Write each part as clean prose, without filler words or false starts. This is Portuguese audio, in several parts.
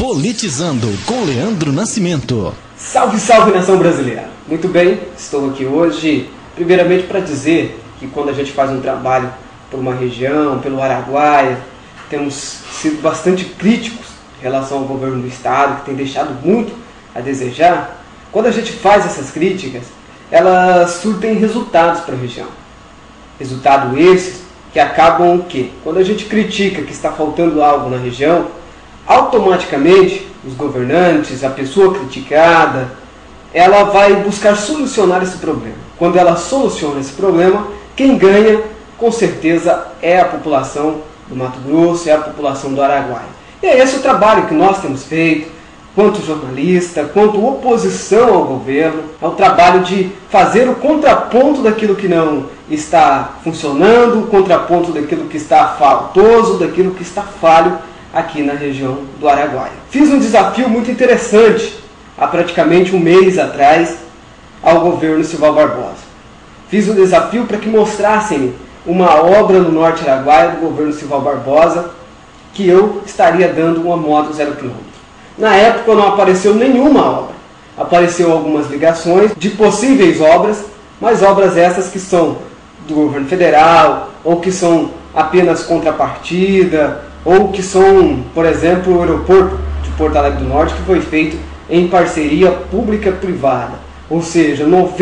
Politizando com Leandro Nascimento. Salve, salve, nação brasileira! Muito bem, estou aqui hoje primeiramente para dizer que quando a gente faz um trabalho por uma região, pelo Araguaia, temos sido bastante críticos em relação ao governo do estado, que tem deixado muito a desejar. Quando a gente faz essas críticas, elas surtem resultados para a região. Resultados esses que acabam o quê? Quando a gente critica que está faltando algo na região, automaticamente os governantes, a pessoa criticada, ela vai buscar solucionar esse problema. Quando ela soluciona esse problema, quem ganha com certeza é a população do Mato Grosso, é a população do Araguaia. E é esse o trabalho que nós temos feito, quanto jornalista, quanto oposição ao governo, é o trabalho de fazer o contraponto daquilo que não está funcionando, o contraponto daquilo que está faltoso, daquilo que está falho aqui na região do Araguaia. Fiz um desafio muito interessante há praticamente um mês atrás ao governo Sival Barbosa. Fiz um desafio para que mostrassem uma obra no Norte Araguaia do governo Sival Barbosa que eu estaria dando uma moto 0 km. Na época não apareceu nenhuma obra. Apareceu algumas ligações de possíveis obras, mas obras essas que são do governo federal, ou que são apenas contrapartida, ou que são, por exemplo, o aeroporto de Porto Alegre do Norte, que foi feito em parceria pública-privada. Ou seja,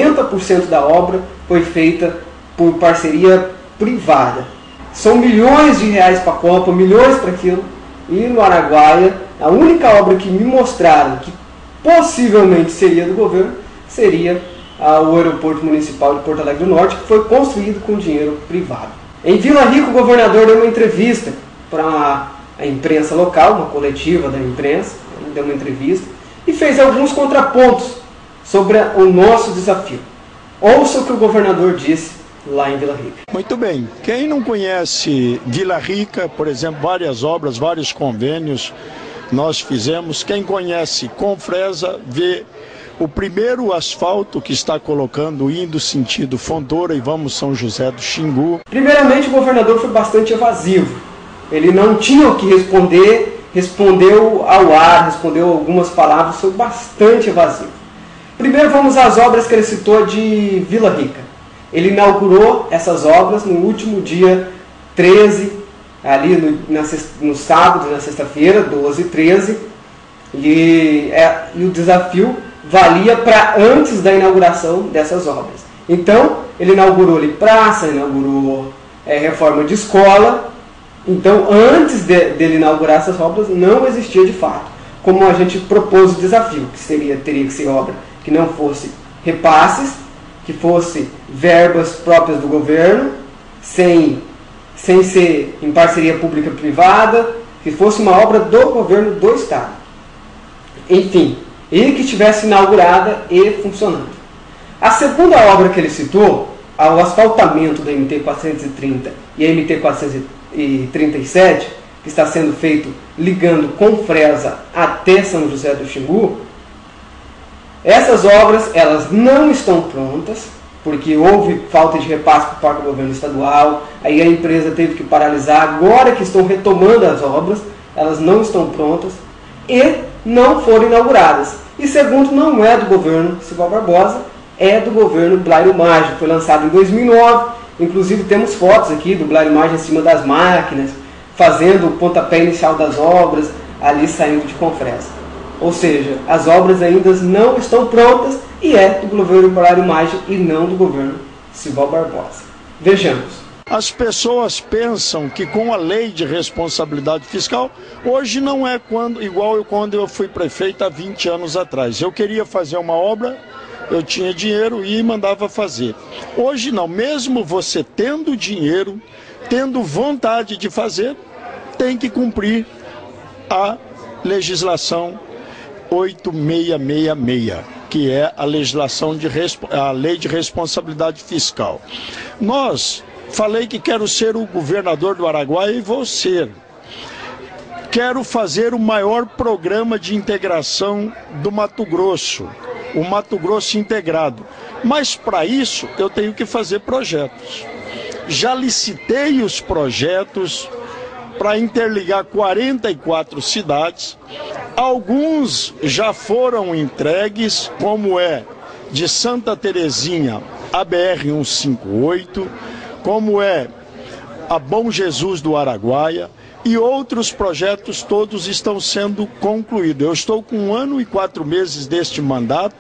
90% da obra foi feita por parceria privada. São milhões de reais para a Copa, milhões para aquilo, e no Araguaia, a única obra que me mostraram que possivelmente seria do governo seria o aeroporto municipal de Porto Alegre do Norte, que foi construído com dinheiro privado. Em Vila Rica, o governador deu uma entrevista para a imprensa local, uma coletiva da imprensa, ele deu uma entrevista e fez alguns contrapontos sobre o nosso desafio. Ouça o que o governador disse lá em Vila Rica. Muito bem, quem não conhece Vila Rica, por exemplo, várias obras, vários convênios nós fizemos. Quem conhece Confresa vê o primeiro asfalto que está colocando, indo sentido Fontoura e vamos São José do Xingu. Primeiramente, o governador foi bastante evasivo. Ele não tinha o que responder, respondeu ao ar, respondeu algumas palavras, foi bastante evasivo. Primeiro vamos às obras que ele citou de Vila Rica. Ele inaugurou essas obras no último dia 13, ali no sábado, na sexta-feira, 12 e 13, e o desafio valia para antes da inauguração dessas obras. Então, ele inaugurou ali praça, inaugurou reforma de escola. Então, antes dele inaugurar essas obras, não existia de fato. Como a gente propôs o desafio, que teria que ser obra que não fosse repasses, que fosse verbas próprias do governo, sem ser em parceria pública-privada, que fosse uma obra do governo do estado. Enfim, e que estivesse inaugurada e funcionando. A segunda obra que ele citou, o asfaltamento da MT-430 e a MT-437, que está sendo feito ligando Confresa até São José do Xingu, essas obras elas não estão prontas, porque houve falta de repasse por parte do governo estadual, aí a empresa teve que paralisar. Agora que estão retomando as obras, elas não estão prontas e não foram inauguradas. E segundo, não é do governo Sival Barbosa, é do governo Blairo Maggi. Foi lançado em 2009, inclusive temos fotos aqui do Blairo Maggi em cima das máquinas, fazendo o pontapé inicial das obras, ali saindo de Confresa. Ou seja, as obras ainda não estão prontas e é do governo Blairo Maggi e não do governo Sival Barbosa. Vejamos. As pessoas pensam que com a lei de responsabilidade fiscal, hoje não é igual quando eu fui prefeito há 20 anos atrás. Eu queria fazer uma obra, eu tinha dinheiro e mandava fazer. Hoje não, mesmo você tendo dinheiro, tendo vontade de fazer, tem que cumprir a legislação 8666, que é a legislação a lei de responsabilidade fiscal. Falei que quero ser o governador do Araguaia e vou ser. Quero fazer o maior programa de integração do Mato Grosso, o Mato Grosso integrado. Mas para isso eu tenho que fazer projetos. Já licitei os projetos para interligar 44 cidades Alguns já foram entregues, como é de Santa Terezinha a BR-158, como é a Bom Jesus do Araguaia, e outros projetos todos estão sendo concluídos. Eu estou com 1 ano e 4 meses deste mandato,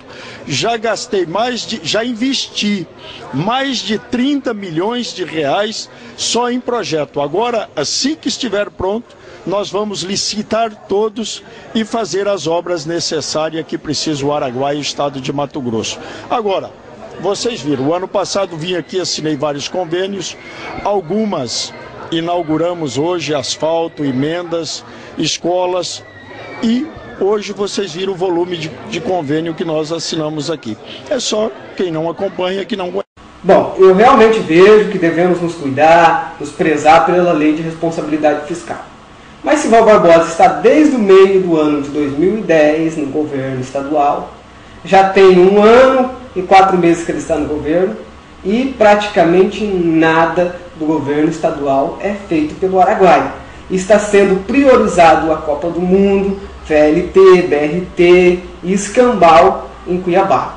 já investi mais de 30 milhões de reais só em projeto. Agora, assim que estiver pronto, nós vamos licitar todos e fazer as obras necessárias que precisa o Araguaia e o estado de Mato Grosso. Agora, vocês viram, o ano passado vim aqui, assinei vários convênios, algumas inauguramos hoje, asfalto, emendas, escolas, e hoje vocês viram o volume de convênio que nós assinamos aqui. É só quem não acompanha que não conhece. Bom, eu realmente vejo que devemos nos cuidar, nos prezar pela lei de responsabilidade fiscal. Mas Sival Barbosa está desde o meio do ano de 2010 no governo estadual, já tem 1 ano e 4 meses que ele está no governo, e praticamente nada do governo estadual é feito pelo Araguaia. Está sendo priorizado a Copa do Mundo, VLT, BRT e Escambau em Cuiabá.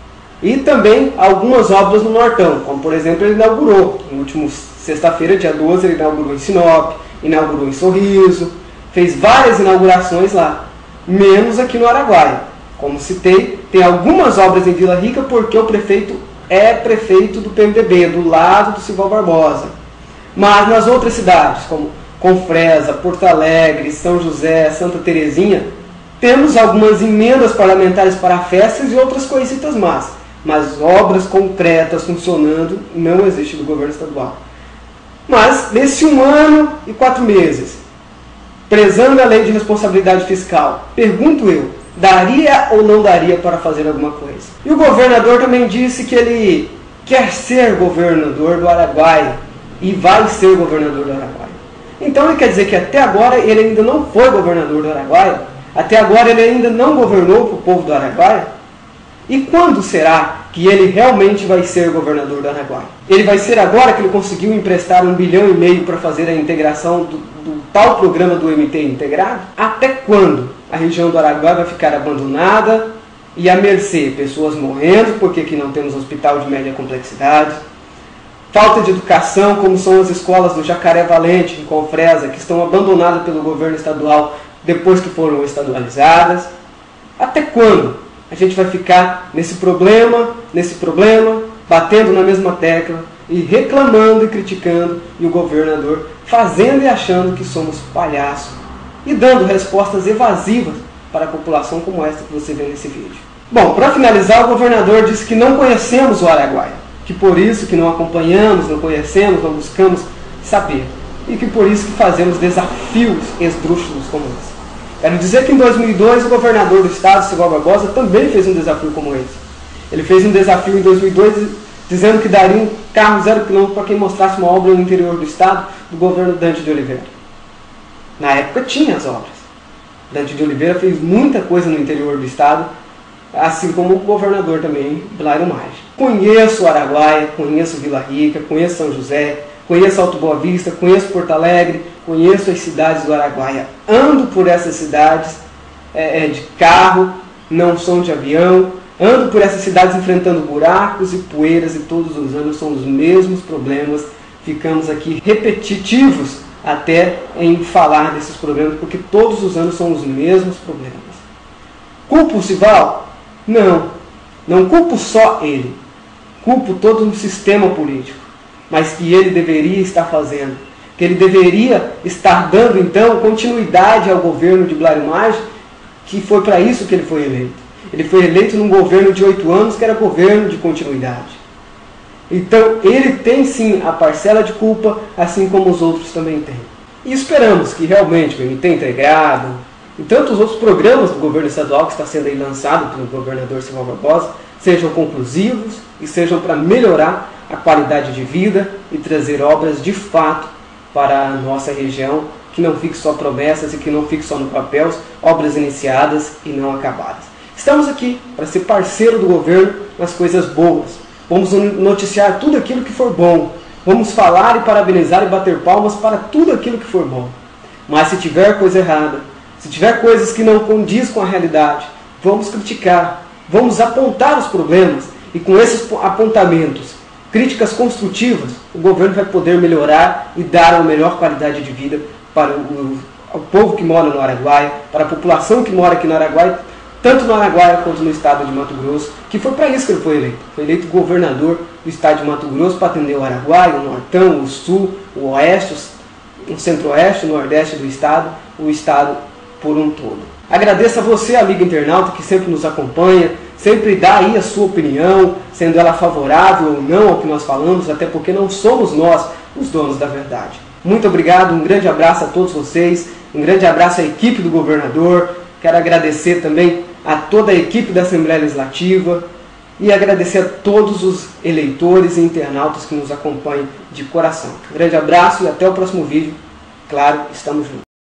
E também algumas obras no Nortão, como por exemplo ele inaugurou, no último sexta-feira, dia 12, ele inaugurou em Sinop, inaugurou em Sorriso, fez várias inaugurações lá, menos aqui no Araguaia. Como citei, tem algumas obras em Vila Rica porque o prefeito é prefeito do PMDB, do lado do Sival Barbosa. Mas nas outras cidades, como Confresa, Porto Alegre, São José, Santa Terezinha, temos algumas emendas parlamentares para festas e outras coisitas más. Mas obras concretas funcionando não existe do governo estadual. Mas, nesse 1 ano e 4 meses, prezando a lei de responsabilidade fiscal, pergunto eu, daria ou não daria para fazer alguma coisa? E o governador também disse que ele quer ser governador do Araguaia e vai ser governador do Araguaia. Então ele quer dizer que até agora ele ainda não foi governador do Araguaia? Até agora ele ainda não governou para o povo do Araguaia? E quando será que ele realmente vai ser governador do Araguaia? Ele vai ser agora que ele conseguiu emprestar 1,5 bilhão para fazer a integração do tal programa do MT integrado? Até quando a região do Araguaia vai ficar abandonada e à mercê? Pessoas morrendo porque aqui não temos hospital de média complexidade, falta de educação, como são as escolas do Jacaré Valente, em Confresa, que estão abandonadas pelo governo estadual depois que foram estadualizadas. Até quando a gente vai ficar nesse problema, batendo na mesma tecla e reclamando e criticando, e o governador fazendo e achando que somos palhaços e dando respostas evasivas para a população como esta que você vê nesse vídeo? Bom, para finalizar, o governador disse que não conhecemos o Araguaia, que por isso que não acompanhamos, não conhecemos, não buscamos saber, e que por isso que fazemos desafios esdrúxulos como esse. Quero dizer que em 2002 o governador do estado, Sival Barbosa, também fez um desafio como esse. Ele fez um desafio em 2002 dizendo que daria um carro 0 km para quem mostrasse uma obra no interior do estado do governo Dante de Oliveira. Na época tinha as obras. Dante de Oliveira fez muita coisa no interior do estado, assim como o governador também, Blairo Maggi. Conheço o Araguaia, conheço Vila Rica, conheço São José, conheço Alto Boa Vista, conheço Porto Alegre, conheço as cidades do Araguaia. Ando por essas cidades de carro, não sou de avião. Ando por essas cidades enfrentando buracos e poeiras e todos os anos são os mesmos problemas. Ficamos aqui repetitivos até em falar desses problemas, porque todos os anos são os mesmos problemas. Culpo o Sival? Não. Não culpo só ele. Culpo todo um sistema político, mas que ele deveria estar fazendo. Que ele deveria estar dando, então, continuidade ao governo de Blairo Maggi, que foi para isso que ele foi eleito. Ele foi eleito num governo de 8 anos, que era governo de continuidade. Então, ele tem sim a parcela de culpa, assim como os outros também têm. E esperamos que realmente o MT integrado e tantos outros programas do governo estadual que está sendo aí lançado pelo governador Sival Barbosa sejam conclusivos e sejam para melhorar a qualidade de vida e trazer obras de fato para a nossa região, que não fique só promessas e que não fique só no papel, obras iniciadas e não acabadas. Estamos aqui para ser parceiro do governo nas coisas boas. Vamos noticiar tudo aquilo que for bom. Vamos falar e parabenizar e bater palmas para tudo aquilo que for bom. Mas se tiver coisa errada, Se tiver coisas que não condiz com a realidade, vamos criticar, vamos apontar os problemas e com esses apontamentos, críticas construtivas, o governo vai poder melhorar e dar uma melhor qualidade de vida para o povo que mora no Araguaia, para a população que mora aqui no Araguaia, tanto no Araguaia quanto no estado de Mato Grosso, que foi para isso que ele foi eleito. Foi eleito governador do estado de Mato Grosso para atender o Araguaia, o Nortão, o Sul, o Oeste, o Centro-Oeste, o Nordeste do estado, o estado por um todo. Agradeço a você, amigo internauta, que sempre nos acompanha, sempre dá aí a sua opinião, sendo ela favorável ou não ao que nós falamos, até porque não somos nós os donos da verdade. Muito obrigado, um grande abraço a todos vocês, um grande abraço à equipe do governador, quero agradecer também a toda a equipe da Assembleia Legislativa e agradecer a todos os eleitores e internautas que nos acompanham de coração. Um grande abraço e até o próximo vídeo. Claro, estamos juntos.